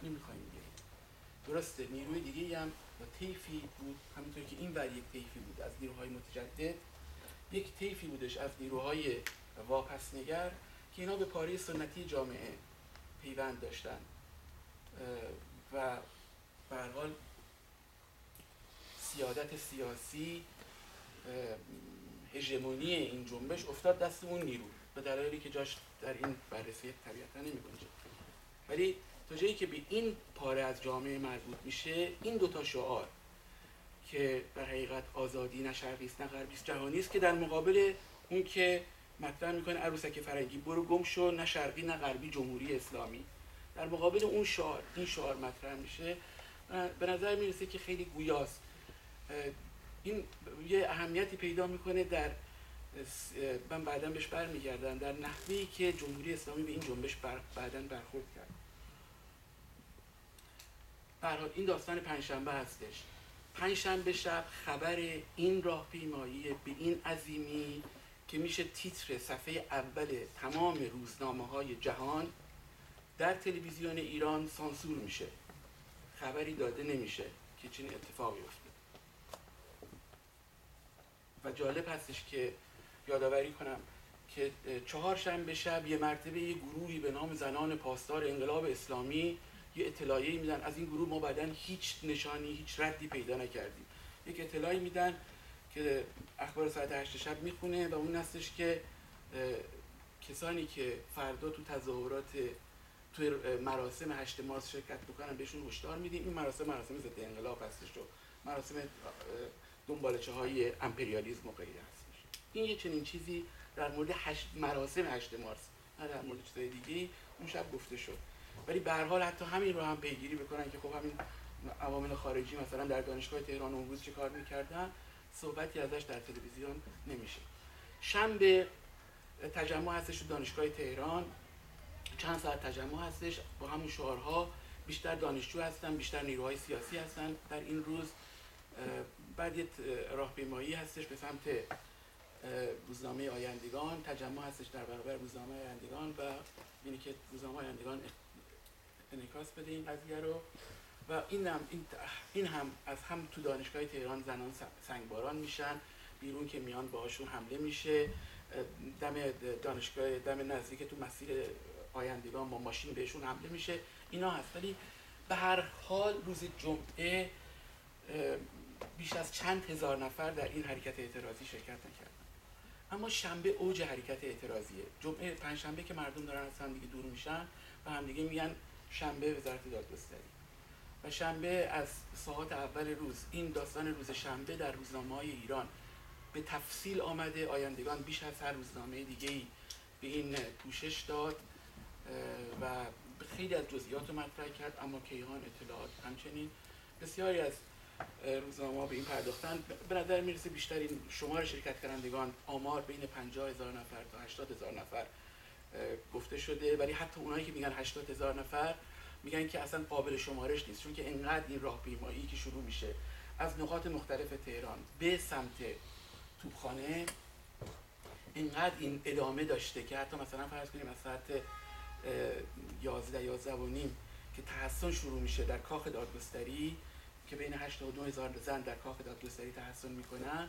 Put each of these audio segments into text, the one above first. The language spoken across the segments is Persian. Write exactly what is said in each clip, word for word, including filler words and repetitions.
نمیخوایم بیاییم. درسته نیروی دیگه هم یا طیفی بود، همونطور که این ور یک طیفی بود از نیروهای متجدد، یک طیفی بودش از نیروهای واپسنگر که اینا به پاره سنتی جامعه پیوند داشتن و به هر حال سیادت سیاسی، هژمونی این جنبش افتاد دست اون نیرو به دلایلی که جاش در این بررسی طبیعتا نمی‌گنجه. ولی تا جایی که به این پاره از جامعه مربوط میشه، این دوتا شعار که در حقیقت آزادی نه شرقی است نه غربی است، جهانی است، که در مقابل اون که مطرح میکنه عروسک فرنگی برو گم شو، نه شرقی نه غربی جمهوری اسلامی، در مقابل اون شعار این شعار مطرح میشه، به نظر میرسه که خیلی گویاست. این یه اهمیتی پیدا میکنه در، من بعداً بهش برمیگردم، در نحوهی که جمهوری اسلامی به این جنبش بر بعداً برخورد کرد. به هر حال این داستان پنجشنبه هستش. پنجشنبه شب خبر این راهپیمایی به این عظیمی که میشه تیتر صفحه اول تمام روزنامه‌های جهان، در تلویزیون ایران سانسور میشه، خبری داده نمیشه که چنین اتفاقی افتاد. و جالب هستش که یادآوری کنم که چهارشنبه شب یه مرتبه یه گروهی به نام زنان پاسدار انقلاب اسلامی یه اطلاعیه میدن. از این گروه ما بعداً هیچ نشانی، هیچ ردی پیدا نکردیم. یک اطلاعی میدن که اخبار ساعت هشت شب میخونه و اون هستش که کسانی که فردا تو تظاهرات تو مراسم هشت مارس شرکت بکنن بهشون هشدار میدیم. این مراسم مراسم ضد انقلاب هستش و مراسم دنبالچه های امپریالیسم و غیره هستش. این یه چنین چیزی در مورد هشت مراسم هشت مارس، نه در مورد چیزای دیگه، اون شب گفته شد. ولی به هر حال حتی همین رو هم پیگیری بکنن که خب همین عوامل خارجی مثلا در دانشگاه تهران اون روز چه کار میکردن، صحبتی ازش در تلویزیون نمیشه. شنبه تجمع هستش تو دانشگاه تهران، چند ساعت تجمع هستش با همون شعارها، بیشتر دانشجو هستن، بیشتر نیروهای سیاسی هستن در این روز. بعد یه راهپیمایی هستش به سمت روزنامه آیندگان، تجمع هستش در برابر روزنامه آیندگان و یعنی که روزنامه آیندگان انعکاس بده این قضیه رو. و این هم, این, این هم از هم تو دانشگاه تهران زنان سنگباران میشن، بیرون که میان باهاشون حمله میشه، دم دانشگاه دم نزدیک تو مسیر آیندگان با ماشین بهشون حمله میشه. اینا هست. ولی به هر حال روز جمعه بیش از چند هزار نفر در این حرکت اعتراضی شرکت نکردن. اما شنبه اوج حرکت اعتراضیه. جمعه پنجشنبه که مردم دارن از هم دیگه دور میشن و هم دیگه میگن شنبه وزارت دادگستری. و شنبه از ساعات اول روز این داستان روز شنبه در روزنامه‌های ایران به تفصیل آمده. آیندگان بیش از هر روزنامه دیگه‌ای به این پوشش داد و خیلی از جزئیات رو مطرح کرد. اما کیهان اطلاعات همچنین بسیاری از روزنامه‌ها به این پرداختن. به نظر میرسه بیشتر این شمار شرکت کنندگان آمار بین پنجاه هزار نفر تا هشتاد هزار نفر گفته شده، ولی حتی اونایی که میگن هشتاد هزار نفر میگن که اصلا قابل شمارش نیست، چون که انقدر این راهپیمایی که شروع میشه از نقاط مختلف تهران به سمت توپخانه اینقدر این ادامه داشته که حتی مثلا فرض کنیم از ساعت یازده یازده و نیم که تحصن شروع میشه در کاخ دادگستری که بین هشتاد و نه هزار زن در کاخ دادگستری تحصن میکنن،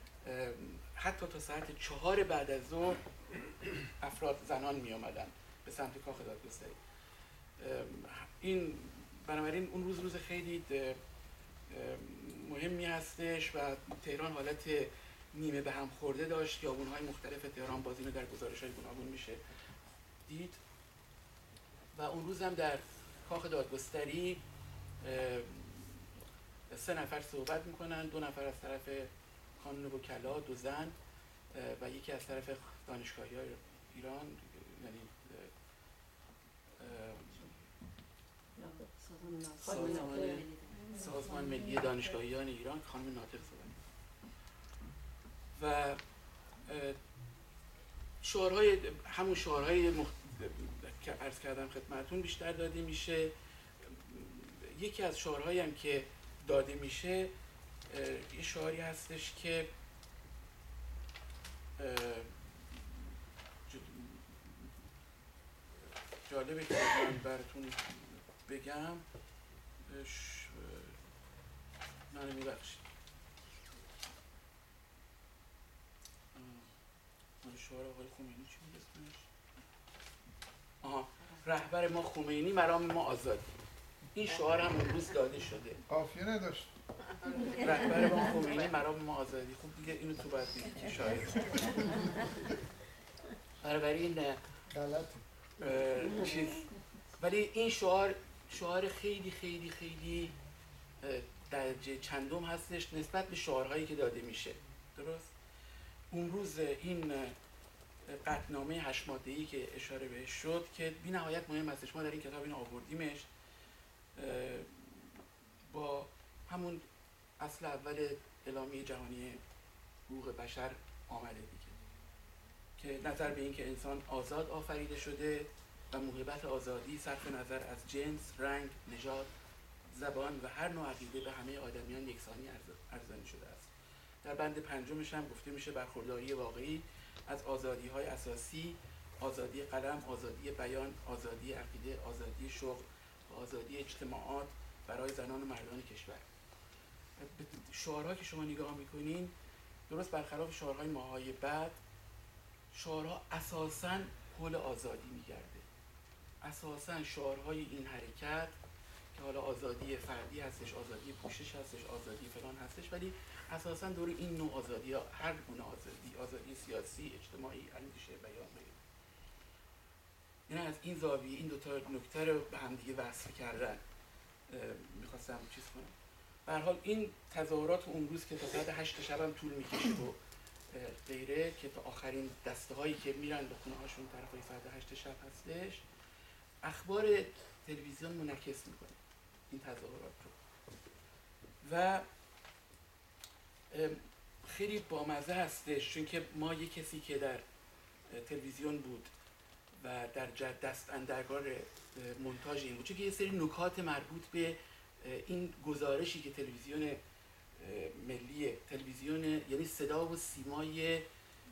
حتی تا ساعت چهار بعد از ظهر افراد زنان می آمدن به سمت کاخ دادگستری. این بنابراین اون روز روز خیلی مهمی هستش و تهران حالت نیمه به هم خورده داشت. خیابون‌های مختلف تهران باز اینو در گزارش‌های گوناگون میشه دید. و اون روز هم در کاخ دادگستری سه نفر صحبت میکنن، دو نفر از طرف کانون وکلا، دو زن، و یکی از طرف دانشگاهی‌های ایران، یعنی سازمان سازمان ملی دانشگاهیان ایران، خانم ناطق صحبت. و شعارهای همون شعارهای مخ... که عرض کردم خدمتون بیشتر داده میشه. یکی از شعارهایی هم که داده میشه یه شعاری هستش که جالبه که من براتون بگم ش... من میبخشید من شعار آقای خمینی چی بود اسمش؟ آها، رهبر ما خمینی، مرام ما آزادی. این شعار هم اون روز داده شده. قافیه نداشت. رهبر ما خمینی، مرام ما آزادی. خب دیگه اینو تو باید بگی که شاید بنابراین غلطه چیز. ولی این شعار شعار خیلی خیلی خیلی درجه چندم هستش نسبت به شعارهایی که داده میشه. درست؟ اون روز این قطعنامه هشت ماده‌ای که اشاره بهش شد که بی نهایت مهم هستش، ما در این کتاب اینو آوردیمش با همون اصل اول اعلامیه جهانی حقوق بشر آمده دیگه، که نظر به این که انسان آزاد آفریده شده و موهبت آزادی صرف نظر از جنس، رنگ، نژاد، زبان و هر نوع عقیده به همه آدمیان یکسانی ارزانی شده است. در بند پنجمش هم گفته میشه برخورداری واقعی از آزادی‌های اساسی، آزادی قلم، آزادی بیان، آزادی عقیده، آزادی شغل و آزادی اجتماعات برای زنان و مردان کشور. شعارها که شما نگاه میکنین درست برخلاف شعارهای ماهای بعد، شعارها اساساً حول آزادی میگرده. اساساً شعارهای این حرکت که حالا آزادی فردی هستش، آزادی پوشش هستش، آزادی فلان هستش، ولی اساساً دور این نوع آزادی ها، هر گونه آزادی، آزادی سیاسی، اجتماعی، اندیشه، بیان غیره. یعنی از این زاویه این دو تا نکته رو به هم دیگه وصل کردن میخواستم چیز کنم. به هر حال این تظاهرات اون روز که تا ساعت هشت شب هم طول میکشه و غیره، که تا آخرین دسته هایی که میرن به خونه هاشون طرفای ساعت هشت شب هستش، اخبار تلویزیون منعکس میکنه این تظاهرات رو و خیلی بامزه هستش، چون که ما یک کسی که در تلویزیون بود و در دست اندرکار مونتاژ این بود، چون که یه سری نکات مربوط به این گزارشی که تلویزیون ملی، تلویزیون یعنی صدا و سیمای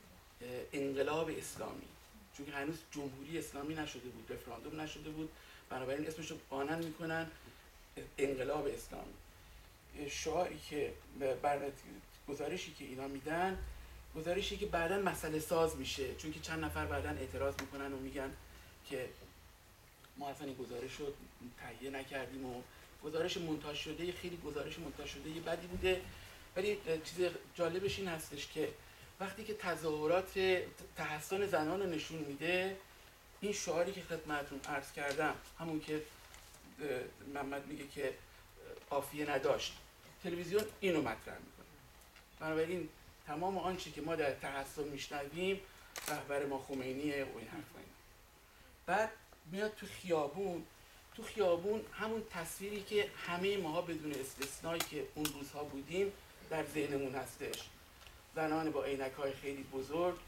انقلاب اسلامی، چون که هنوز جمهوری اسلامی نشده بود، رفراندوم نشده بود، بنابراین اسمش رو آنن میکنن انقلاب اسلامی. شعاری که بر گزارشی که اینا میدن، گزارشی که بعداً مسئله ساز میشه، چون که چند نفر بعداً اعتراض میکنن و میگن که ما اصلا این گزارش رو تهیه نکردیم و گزارش مونتاژ شده، خیلی گزارش مونتاژ شده یه بدی بوده. ولی چیز جالبش این هستش که وقتی که تظاهرات تحسن زنان رو نشون میده، این شعاری که خدمتتون عرض کردم، همون که محمد میگه که قافیه نداشت، تلویزیون اینو مطرح میکنه. بنابراین تمام آنچه که ما در تحسن میشنویم رهبر ما خمینیه و این حرفا. بعد میاد تو خیابون، تو خیابون همون تصویری که همه ماها بدون استثنایی که اون روزها بودیم در ذهنمون هستش، زنان با عینک‌های خیلی بزرگ،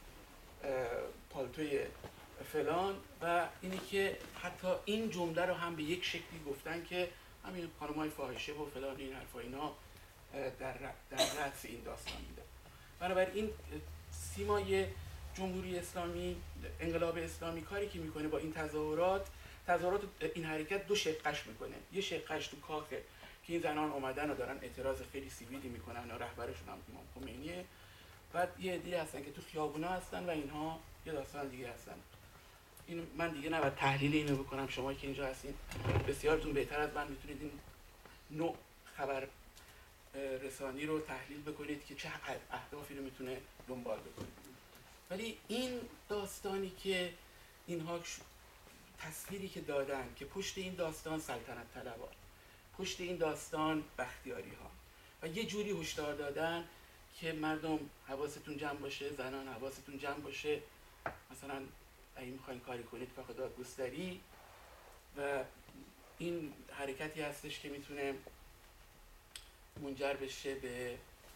پالتوی فلان، و اینی که حتی این جمله رو هم به یک شکلی گفتن که همین خانم‌های فاحشه و فلان این حرفا اینا در در رأس این داستان میده. بنابراین این سیمای جمهوری اسلامی، انقلاب اسلامی، کاری که میکنه با این تظاهرات، تظاهرات این حرکت دو شقش میکنه. یه شقش تو کاخه که این زنان اومدن و دارن اعتراض خیلی سیویلی میکنن و رهبرشون هم امام خمینیه. بعد یه عده‌ای هستن که تو خیابونا هستن و اینها یه داستان دیگه هستن. این من دیگه نباید تحلیل اینو بکنم، شما که اینجا هستین بسیارتون بهتر از من میتونید این نوع خبر رسانی رو تحلیل بکنید که چه اهدافی رو میتونه دنبال بکنه. ولی این داستانی که اینها تصویری که دادن که پشت این داستان سلطنت طلبان، پشت این داستان بختیاری ها، و یه جوری هشدار دادن که مردم حواستون جمع باشه، زنان حواستون جمع باشه، مثلا اگه میخواین کاری کنید که خدا گستری، و این حرکتی هستش که میتونه منجر بشه به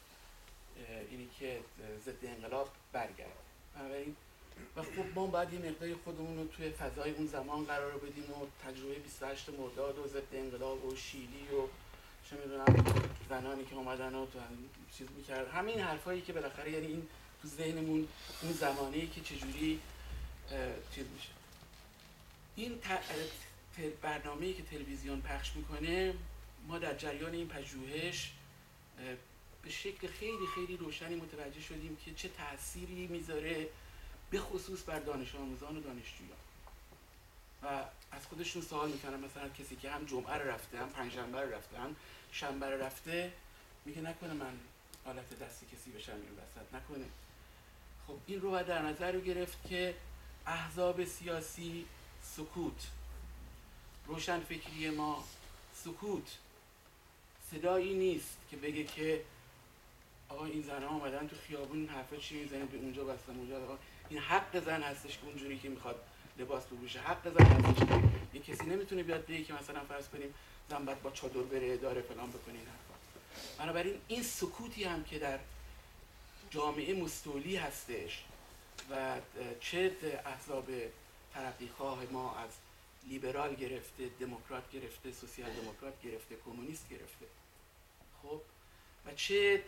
اینی که ضد انقلاب برگرده. بنابراین و خب ما باید یه مقداری خودمون رو توی فضای اون زمان قرار بدیم و تجربه بیست و هشت مرداد و ضد انقلاب و شیلی و چه میدونم زنانی که اومدن و چیز میکرد، همین حرفایی که بالاخره یعنی این تو ذهنمون اون زمانه‌ای که چجوری چیز میشه. این برنامه‌ای که تلویزیون پخش میکنه ما در جریان این پژوهش به شکل خیلی خیلی روشنی متوجه شدیم که چه تأثیری میذاره به خصوص بر دانش آموزان و دانشجویان و از خودشون سوال میکنن. مثلا کسی که هم جمعه رو رفته، هم پنجشنبه رو رفته، هم شنبه رو رفته، میگه نکنه من حالت دست کسی بشم این وسط، نکنه. خب این رو باید در نظر رو گرفت که احزاب سیاسی سکوت، روشنفکری ما سکوت، صدایی نیست که بگه که آقا این زنها اومدن تو خیابون حرفا چی میزنید به اونجا بستن اونجا. آقا این حق زن هستش که اونجوری که میخواد لباس بپوشه، حق زن هستش که یه کسی نمیتونه بیاد بگه که مثلا فرض کنیم زن باید با چادر بره اداره فلان بکنه این حرفا. بنابراین این سکوتی هم که در جامعه مستولی هستش و چه احزاب ترقیخواه ما از لیبرال گرفته، دموکرات گرفته، سوسیال دموکرات گرفته، کمونیست گرفته، خب و چه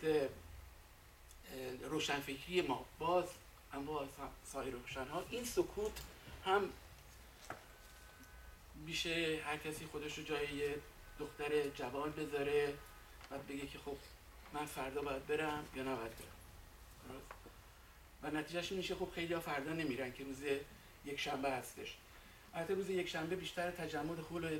روشنفکری ما باز انواع سایر روشنها، این سکوت هم میشه هر کسی خودش رو جای یه دختر جوان بذاره و بگه که خب من فردا باید برم یا نباید برم و نتیجهش میشه خب خیلی ها فردا نمیرن که روز یک شنبه هستش. البته روز یک شنبه بیشتر تجمع حول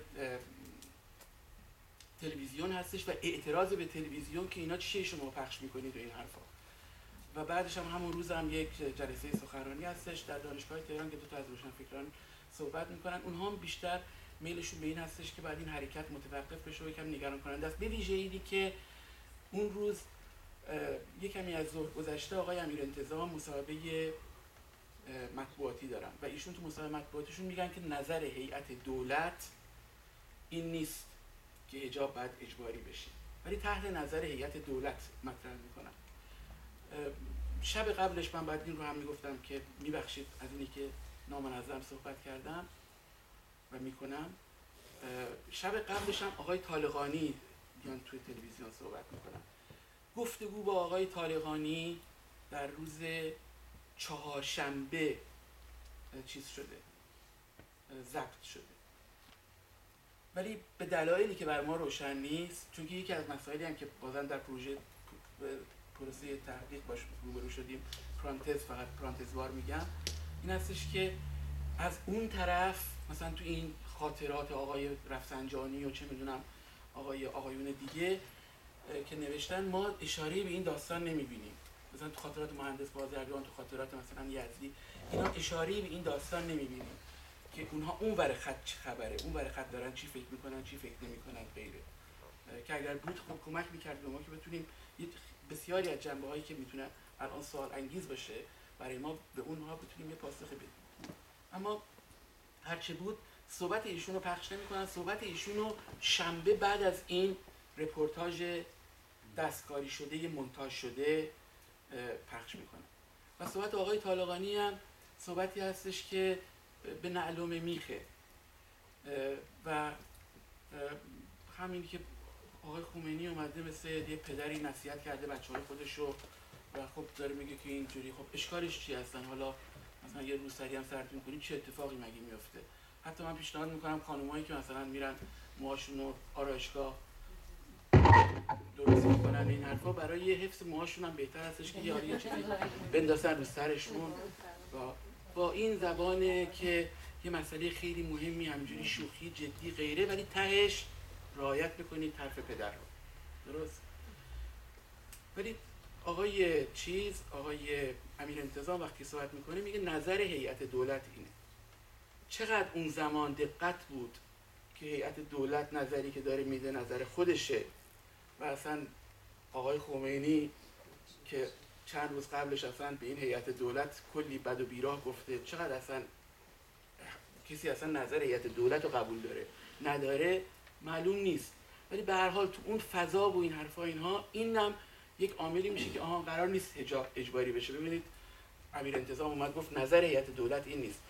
تلویزیون هستش و اعتراض به تلویزیون که اینا چیه شما پخش میکنید و این حرفا. و بعدش هم همون روز هم یک جلسه سخنرانی هستش در دانشگاه تهران که دو تا از روشنفکران صحبت میکنن. اونها هم بیشتر میلشون به این هستش که بعد این حرکت متوقف بشه و یکم نگران کننده است. به ویژه‌ای که اون روز یک کمی از ظهر گذشته آقای امیرانتظام مصاحبه مطبوعاتی دارن و ایشون تو مصاحبه مطبوعاتیشون میگن که نظر هیئت دولت این نیست که حجاب باید اجباری بشه، ولی تحت نظر هیئت دولت مطرح میکنن. شب قبلش من بعد این رو هم میگفتم که میبخشید از اینی که نامنظم صحبت کردم و میکنم. شب قبلش هم آقای طالقانی بیان توی تلویزیون صحبت میکنن. گفتگو با آقای طالقانی در روز چهارشنبه چیز شده، ضبط شده، ولی به دلایلی که بر ما روشن نیست، چون که یکی از مسائلی هم که بازم در پروژه پروسه تحقیق باش روبرو شدیم، پرانتز فقط پرانتزوار میگم، این هستش که از اون طرف مثلا تو این خاطرات آقای رفسنجانی و چه میدونم آقای آقایون دیگه که نوشتن ما اشاره به این داستان نمیبینیم. مثلا تو خاطرات مهندس بازرگان، تو خاطرات مثلا یزدی، اینا اشاره به این داستان نمیبینیم که اونها اون ور خط چه خبره، اون ور خط دارن چی فکر میکنن، چی فکر نمیکنن غیره. که اگر بود خب کمک میکرد به ما که بتونیم بسیاری از جنبه هایی که میتونه الان سوال انگیز باشه برای ما به اونها بتونیم یه پاسخ بدیم. اما هرچه بود صحبت ایشون رو پخش نمی‌کنن. صحبت ایشون رو شنبه بعد از این رپورتاژ دستکاری شده مونتاژ شده پخش میکنن. و صحبت آقای طالقانی هم صحبتی هستش که به نعلوم میخه و همین که آقای خمینی اومده مثل یه پدری نصیحت کرده بچه‌های خودش رو و خب داره میگه که اینجوری خب اشکالش چی هستن، حالا مثلا یه روسری هم سرتون کنید چه اتفاقی مگه میفته. حتی من پیشنهاد میکنم خانمایی که مثلا میرن موهاشون رو آرایشگاه درست میکنن این حرفا، برای حفظ موهاشون هم بهتر هستش که یاری یه چیزی بندازن رو سرشون و با این زبانه که یه مسئله خیلی مهمی همینجوری شوخی جدی غیره، ولی تهش رعایت بکنید طرف پدر رو. درست؟ ولی آقای چیز آقای امیرانتظام وقتی صحبت میکنه میگه نظر هیئت دولت اینه. چقدر اون زمان دقت بود که هیئت دولت نظری که داره میده نظر خودشه و اصلا آقای خمینی که چند روز قبلش اصلا به این هیئت دولت کلی بد و بیراه گفته، چقدر اصلا کسی اصلا نظر هیئت دولت رو قبول داره نداره معلوم نیست. ولی به هر حال تو اون فضا و این حرفا اینها اینم یک عاملی میشه که آها قرار نیست حجاب اجباری بشه. ببینید امیرانتظام اومد گفت نظر هیئت دولت این نیست.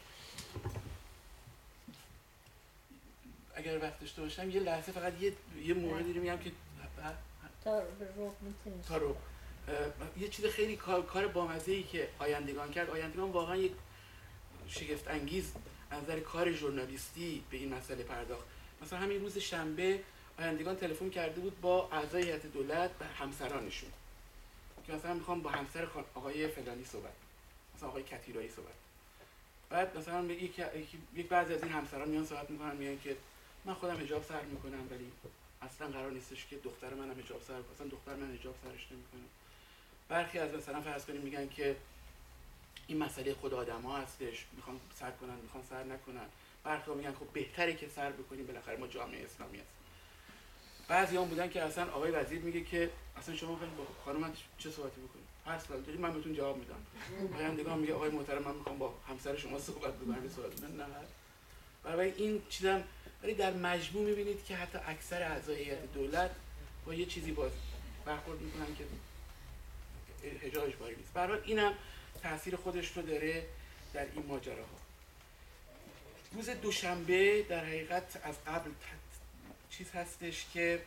اگر وقت داشته باشم یه لحظه فقط یه یه موردی رو میگم که تا رو میتونی تا رو یه چیز خیلی کار کار بامزه‌ای که آیندگان کرد. آیندگان واقعا یک شگفت انگیز از نظر کار ژورنالیستی به این مسئله پرداخت. مثلا همین روز شنبه آیندگان تلفن کرده بود با اعضای هیئت دولت و همسرانشون که مثلا میخوام با همسر آقای فلانی صحبت، مثلا آقای کتیرایی صحبت. بعد مثلا یک یک بعضی از این همسران میان صحبت میکنن، میگن که من خودم حجاب سر میکنم ولی اصلا قرار نیستش که دختر منم حجاب سر کنه، اصلا دختر من حجاب سرش نمیکنه. برخی از مثلا فرض کنیم میگن که این مسئله خود آدم‌ها هستش، میخوان سر کنن میخوان سر نکنن. برخی میگن خب بهتره که سر بکنیم، بالاخره ما جامعه اسلامی هستیم. بعضی هم بودن که اصلا آقای وزیر میگه که اصلا شما خیلی با خانم چه صحبتی بکنید، هر سوال دارید من بهتون جواب میدم. آیندگان میگه آقای محترم من میخوام با همسر شما صحبت بکنم، صحبت من نه. برای این چیزام، ولی در مجموع میبینید که حتی اکثر اعضای هیئت دولت با یه چیزی باز برخورد میکنن که حجابش باری نیست. برای اینم تاثیر خودش رو داره در این ماجراها. روز دوشنبه در حقیقت از قبل چیز هستش که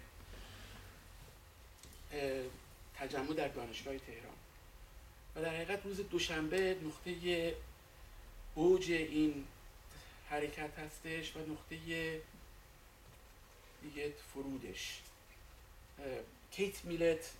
تجمع در دانشگاه تهران و در حقیقت روز دوشنبه نقطه اوج این حرکت هستش و نقطه دیگه فرودش. کیت میلت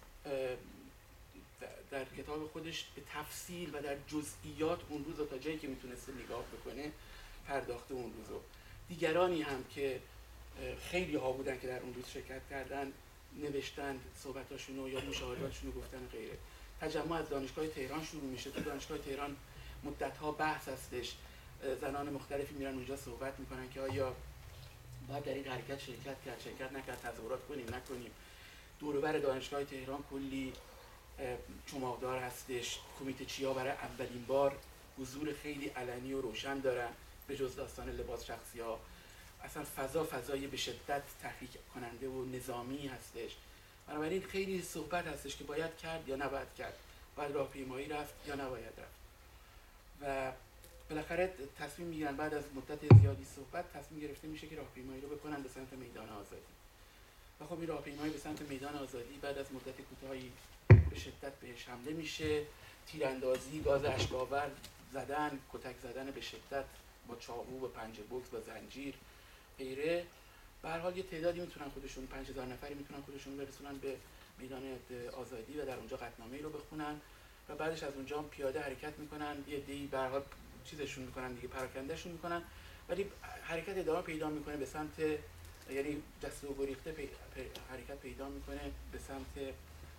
در کتاب خودش به تفصیل و در جزئیات اون روز تا جایی که میتونسته نگاه بکنه پرداخته اون روزو. دیگرانی هم که خیلی ها بودن که در اون روز شرکت کردن نوشتن صحبتاشونو یا مشاهداتشونو گفتن غیره. تجمع از دانشگاه تهران شروع میشه. تو دانشگاه تهران مدت‌ها بحث هستش، زنان مختلفی میرن اونجا صحبت میکنن که آیا باید در این حرکت شرکت کرد شرکت نکرد، تظاهرات کنیم نکنیم. دور و بر دانشگاه تهران کلی چماقدار هستش. کمیته چیا برای اولین بار حضور خیلی علنی و روشن دارن به جز داستان لباس شخصی ها. اصلا فضا فضای به شدت تحریک کننده و نظامی هستش. بنابراین خیلی صحبت هستش که باید کرد یا نباید کرد، باید راهپیمایی رفت یا نباید رفت. و بالاخره تصمیم میگیرن بعد از مدت زیادی صحبت تصمیم گرفته میشه که راهپیمایی رو بکنن به سمت میدان آزادی. و خب این راهپیمایی به سمت میدان آزادی بعد از مدت کوتاهی به شدت بهش حمله میشه. تیراندازی، گاز اشک‌آور زدن، کتک زدن به شدت با چاقو، با پنجه بوکس، با زنجیر غیره. به هر حال یه تعدادی میتونن خودشون پنج هزار نفری میتونن خودشون برسونن به میدان آزادی و در اونجا قطعنامه‌ای رو بخونن و بعدش از اونجا پیاده حرکت میکنن. یه عده‌ای به هر حال چیزشون میکنن دیگه، پراکندهشون میکنن، ولی حرکت ادامه پیدا میکنه به سمت، یعنی دست و گریخته پی... پی... حرکت پیدا میکنه به سمت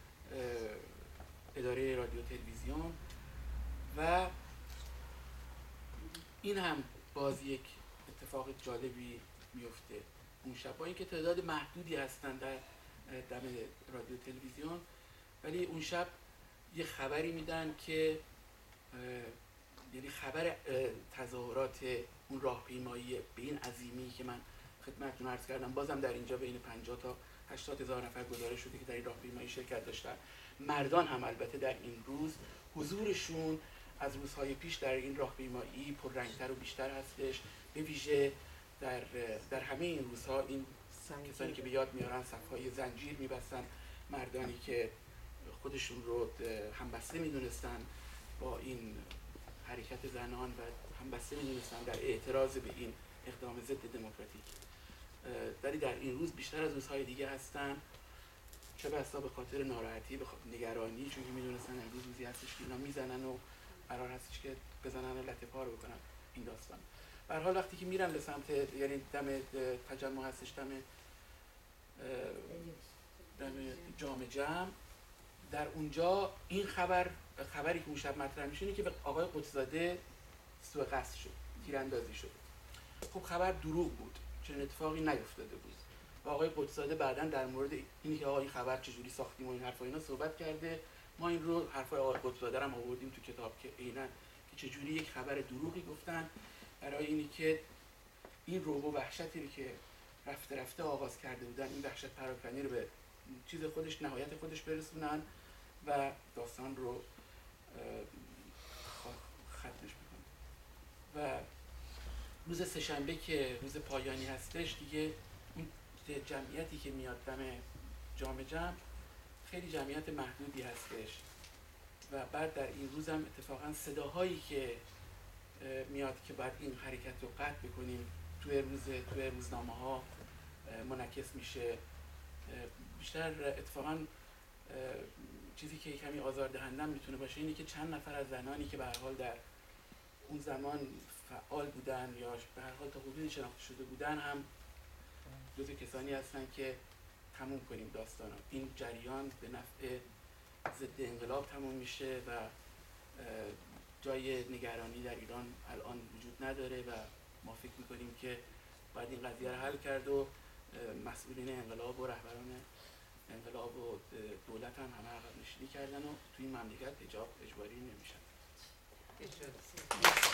اداره رادیو تلویزیون. و این هم باز یک اتفاق جالبی میفته اون شب، با اینکه تعداد محدودی هستن در دم رادیو تلویزیون، ولی اون شب یه خبری میدن که یعنی خبر تظاهرات اون راهپیمایی به این عظیمی که من خدمتتون عرض کردم، بازم در اینجا بین پنجاه تا هشتاد هزار نفر گزارش شده که در این راهپیمایی شرکت داشتن. مردان هم البته در این روز حضورشون از روزهای پیش در این راهپیمایی پررنگتر و بیشتر هستش. به ویژه در در همه این روزها این کسانی که به یاد میارن صفهای زنجیر میبستن، مردانی که خودشون رو همبسته میدونستن با این حرکت زنان و همبسته میدونستن در اعتراض به این اقدام ضد دموکراتیک. ولی در این روز بیشتر از روزهای دیگه هستن، چه بسا به خاطر ناراحتی، به خاطر نگرانی، چون که میدونستن امروز روزی هستش که اینا میزنن و قرار هستش که بزنن و لطه پا رو بکنن این داستان. به هر حال وقتی که میرن به سمت، یعنی دم تجمع هستش، دم دم جام جمع، در اونجا این خبر خبری که اون شب مطرح میشه اینه که به آقای قدس‌زاده سوء قصد شد، تیراندازی شد. خب خبر دروغ بود، چنین اتفاقی نیفتاده بود. و آقای قدس‌زاده بعداً در مورد اینکه آقا این خبر چجوری ساختیم و این حرفا اینا صحبت کرده. ما این رو حرفای آقای قدس‌زاده رو هم آوردیم تو کتاب که عیناً که چجوری یک خبر دروغی گفتن برای اینی که این رعب و وحشتی که رفته رفته آغاز کرده بودن، این وحشت پراکنی رو به چیز خودش، نهایت خودش برسونن و داستان رو ختمش میکنن. و روز سه‌شنبه که روز پایانی هستش دیگه، اون جمعیتی که میاد دم جام جمع خیلی جمعیت محدودی هستش و بعد در این روز هم اتفاقا صداهایی که میاد که بعد این حرکت رو قطع بکنیم توی روز توی روزنامه ها منعکس میشه. بیشتر اتفاقا چیزی که کمی آزاردهنده میتونه باشه اینه که چند نفر از زنانی که به هر حال در اون زمان فعال بودن یا به هر حال تا حدودی شناخته شده بودن هم جزو کسانی هستن که تموم کنیم داستانا. این جریان به نفع ضد انقلاب تموم میشه و جای نگرانی در ایران الان وجود نداره و ما فکر میکنیم که باید این قضیه رو حل کرد و مسئولین انقلاب و رهبران انقلاب و دولت هم همه عقب نشینی کردن و توی این مملکت حجاب اجباری نمیشن.